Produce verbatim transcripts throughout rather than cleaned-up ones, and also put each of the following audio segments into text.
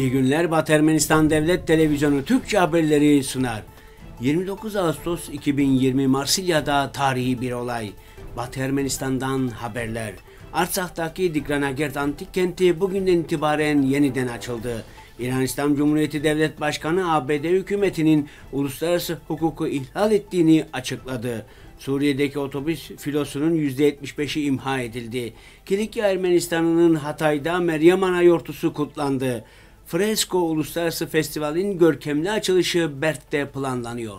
İyi günler. Batı Ermenistan Devlet Televizyonu Türkçe haberleri sunar. yirmi dokuz Ağustos iki bin yirmi Marsilya'da tarihi bir olay. Batı Ermenistan'dan haberler. Artsak'taki Dikranagert Antik Kenti bugünden itibaren yeniden açıldı. İran İslam Cumhuriyeti Devlet Başkanı A B D hükümetinin uluslararası hukuku ihlal ettiğini açıkladı. Suriye'deki otobüs filosunun yüzde yetmiş beşi imha edildi. Kilikya Ermenistan'ın Hatay'da Meryem Ana yortusu kutlandı. Fresko Uluslararası Festival'in görkemli açılışı Bert'te planlanıyor.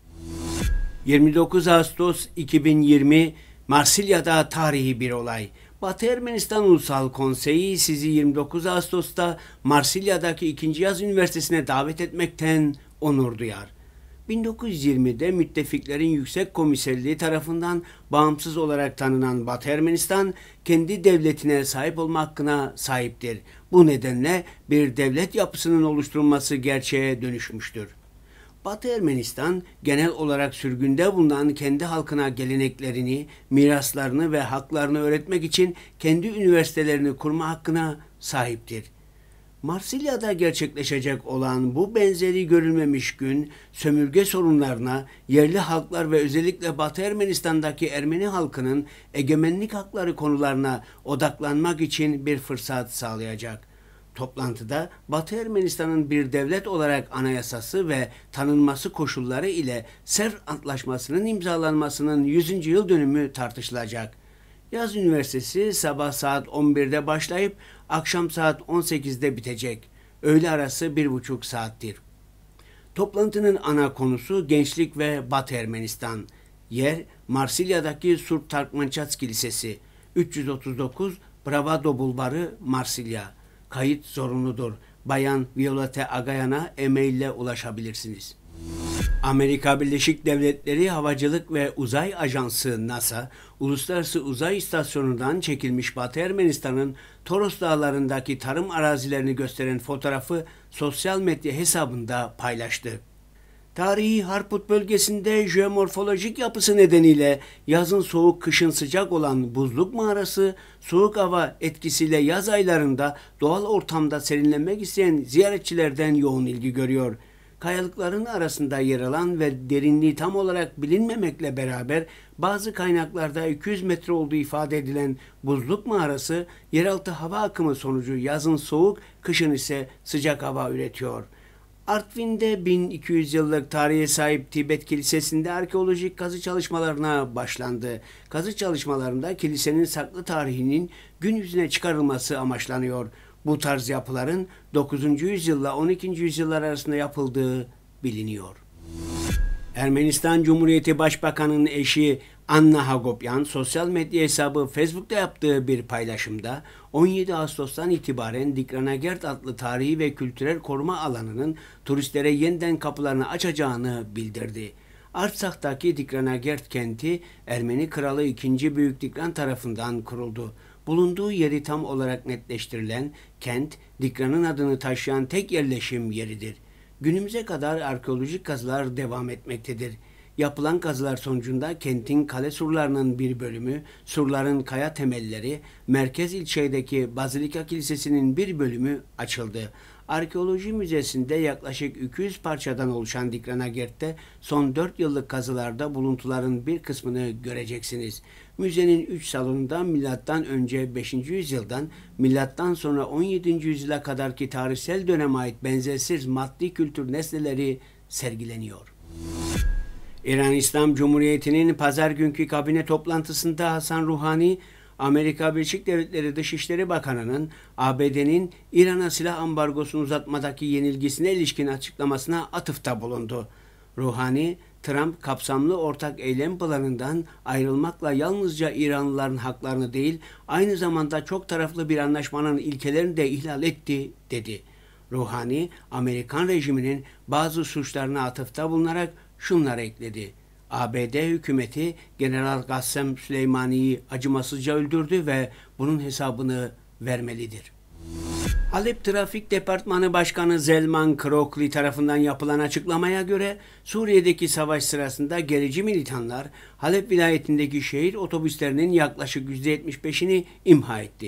yirmi dokuz Ağustos iki bin yirmi Marsilya'da tarihi bir olay. Batı Ermenistan Ulusal Konseyi sizi yirmi dokuz Ağustos'ta Marsilya'daki ikinci Yaz Üniversitesi'ne davet etmekten onur duyar. bin dokuz yüz yirmide Müttefiklerin Yüksek Komiserliği tarafından bağımsız olarak tanınan Batı Ermenistan, kendi devletine sahip olma hakkına sahiptir. Bu nedenle bir devlet yapısının oluşturulması gerçeğe dönüşmüştür. Batı Ermenistan, genel olarak sürgünde bulunan kendi halkına geleneklerini, miraslarını ve haklarını öğretmek için kendi üniversitelerini kurma hakkına sahiptir. Marsilya'da gerçekleşecek olan bu benzeri görülmemiş gün, sömürge sorunlarına, yerli halklar ve özellikle Batı Ermenistan'daki Ermeni halkının egemenlik hakları konularına odaklanmak için bir fırsat sağlayacak. Toplantıda Batı Ermenistan'ın bir devlet olarak anayasası ve tanınması koşulları ile Sevr Antlaşması'nın imzalanmasının yüzüncü yıl dönümü tartışılacak. Yaz Üniversitesi sabah saat on birde başlayıp akşam saat on sekizde bitecek. Öğle arası bir buçuk saattir. Toplantının ana konusu gençlik ve Batı Ermenistan. Yer Marsilya'daki Surp Tarkmançatski Lisesi. üç yüz otuz dokuz Bravado Bulvarı, Marsilya. Kayıt zorunludur. Bayan Violete Agayan'a e-mail ile ulaşabilirsiniz. Amerika Birleşik Devletleri Havacılık ve Uzay Ajansı NASA, Uluslararası Uzay İstasyonu'ndan çekilmiş Batı Ermenistan'ın Toros Dağları'ndaki tarım arazilerini gösteren fotoğrafı sosyal medya hesabında paylaştı. Tarihi Harput bölgesinde jeomorfolojik yapısı nedeniyle yazın soğuk, kışın sıcak olan buzluk mağarası, soğuk hava etkisiyle yaz aylarında doğal ortamda serinlenmek isteyen ziyaretçilerden yoğun ilgi görüyor. Kayalıkların arasında yer alan ve derinliği tam olarak bilinmemekle beraber bazı kaynaklarda iki yüz metre olduğu ifade edilen buzluk mağarası, yeraltı hava akımı sonucu yazın soğuk, kışın ise sıcak hava üretiyor. Artvin'de bin iki yüz yıllık tarihe sahip Tibet Kilisesi'nde arkeolojik kazı çalışmalarına başlandı. Kazı çalışmalarında kilisenin saklı tarihinin gün yüzüne çıkarılması amaçlanıyor. Bu tarz yapıların dokuzuncu yüzyılla on ikinci yüzyıllar arasında yapıldığı biliniyor. Ermenistan Cumhuriyeti Başbakanı'nın eşi Anna Hagopyan sosyal medya hesabı Facebook'ta yaptığı bir paylaşımda on yedi Ağustos'tan itibaren Dikranagert adlı tarihi ve kültürel koruma alanının turistlere yeniden kapılarını açacağını bildirdi. Artsak'taki Dikranagert kenti Ermeni Kralı ikinci. Büyük Dikran tarafından kuruldu. Bulunduğu yeri tam olarak netleştirilen kent, Dikran'ın adını taşıyan tek yerleşim yeridir. Günümüze kadar arkeolojik kazılar devam etmektedir. Yapılan kazılar sonucunda kentin kale surlarının bir bölümü, surların kaya temelleri, merkez ilçedeki Bazilika Kilisesi'nin bir bölümü açıldı. Arkeoloji Müzesi'nde yaklaşık iki yüz parçadan oluşan Dikranagert'te son dört yıllık kazılarda buluntuların bir kısmını göreceksiniz. Müzenin üç salonunda milattan önce beşinci yüzyıldan milattan sonra on yedinci yüzyıla kadarki tarihsel döneme ait benzersiz maddi kültür nesneleri sergileniyor. İran İslam Cumhuriyeti'nin pazar günkü kabine toplantısında Hasan Ruhani, Amerika Birleşik Devletleri Dışişleri Bakanı'nın A B D'nin İran'a silah ambargosunu uzatmadaki yenilgisine ilişkin açıklamasına atıfta bulundu. Ruhani, Trump kapsamlı ortak eylem planından ayrılmakla yalnızca İranlıların haklarını değil, aynı zamanda çok taraflı bir anlaşmanın ilkelerini de ihlal etti, dedi. Ruhani, Amerikan rejiminin bazı suçlarına atıfta bulunarak şunları ekledi. A B D hükümeti General Qassem Süleymani'yi acımasızca öldürdü ve bunun hesabını vermelidir. Halep Trafik Departmanı Başkanı Zelman Krokli tarafından yapılan açıklamaya göre Suriye'deki savaş sırasında gerici militanlar Halep vilayetindeki şehir otobüslerinin yaklaşık yüzde yetmiş beşini imha etti.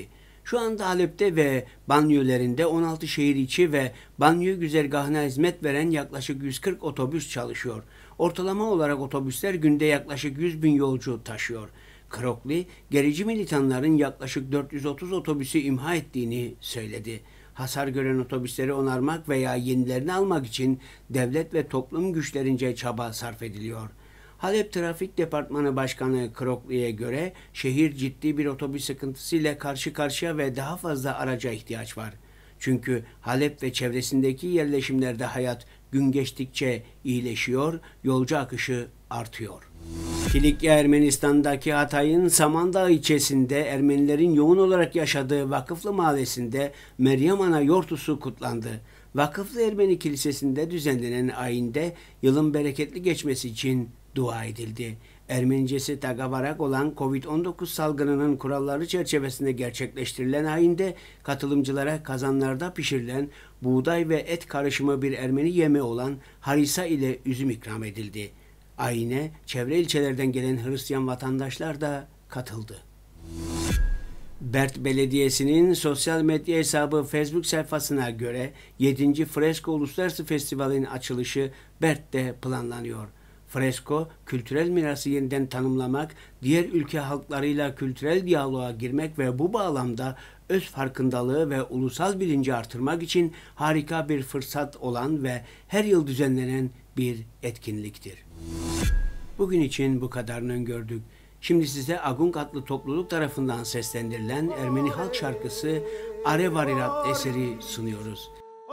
Şu anda Halep'te ve banliyölerinde on altı şehir içi ve banliyö güzergahına hizmet veren yaklaşık yüz kırk otobüs çalışıyor. Ortalama olarak otobüsler günde yaklaşık yüz bin yolcu taşıyor. Krokli, gerici militanların yaklaşık dört yüz otuz otobüsü imha ettiğini söyledi. Hasar gören otobüsleri onarmak veya yenilerini almak için devlet ve toplum güçlerince çaba sarf ediliyor. Halep Trafik Departmanı Başkanı Krokli'ye göre şehir ciddi bir otobüs sıkıntısıyla karşı karşıya ve daha fazla araca ihtiyaç var. Çünkü Halep ve çevresindeki yerleşimlerde hayat gün geçtikçe iyileşiyor, yolcu akışı artıyor. Kilikya Ermenistan'daki Hatay'ın Samandağ ilçesinde Ermenilerin yoğun olarak yaşadığı Vakıflı Mahallesi'nde Meryem Ana Yortusu kutlandı. Vakıflı Ermeni Kilisesi'nde düzenlenen ayinde yılın bereketli geçmesi için dua edildi. Ermenicesi Tagavarak olan kovid on dokuz salgınının kuralları çerçevesinde gerçekleştirilen ayinde katılımcılara kazanlarda pişirilen buğday ve et karışımı bir Ermeni yemeği olan harisa ile üzüm ikram edildi. Ayine çevre ilçelerden gelen Hristiyan vatandaşlar da katıldı. Bert Belediyesi'nin sosyal medya hesabı Facebook sayfasına göre yedinci Fresko Uluslararası Festival'in açılışı Bert'te planlanıyor. Fresko, kültürel mirası yeniden tanımlamak, diğer ülke halklarıyla kültürel diyaloğa girmek ve bu bağlamda öz farkındalığı ve ulusal bilinci artırmak için harika bir fırsat olan ve her yıl düzenlenen bir etkinliktir. Bugün için bu kadarını öngördük. Şimdi size Agung adlı topluluk tarafından seslendirilen Ermeni halk şarkısı Arevarirat eseri sunuyoruz.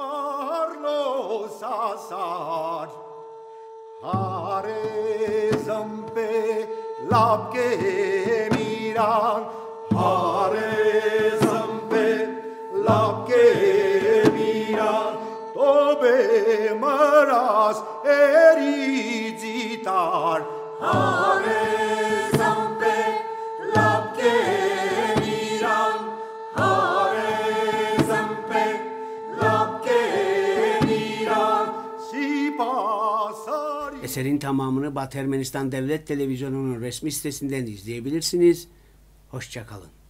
Hare zampe labke miran, hare zampe labke miran, tobe maras erizitar. Hare zampe labke miran, hare zampe labke miran, si pasa. Eserin tamamını Batı Ermenistan Devlet Televizyonu'nun resmi sitesinden izleyebilirsiniz. Hoşça kalın.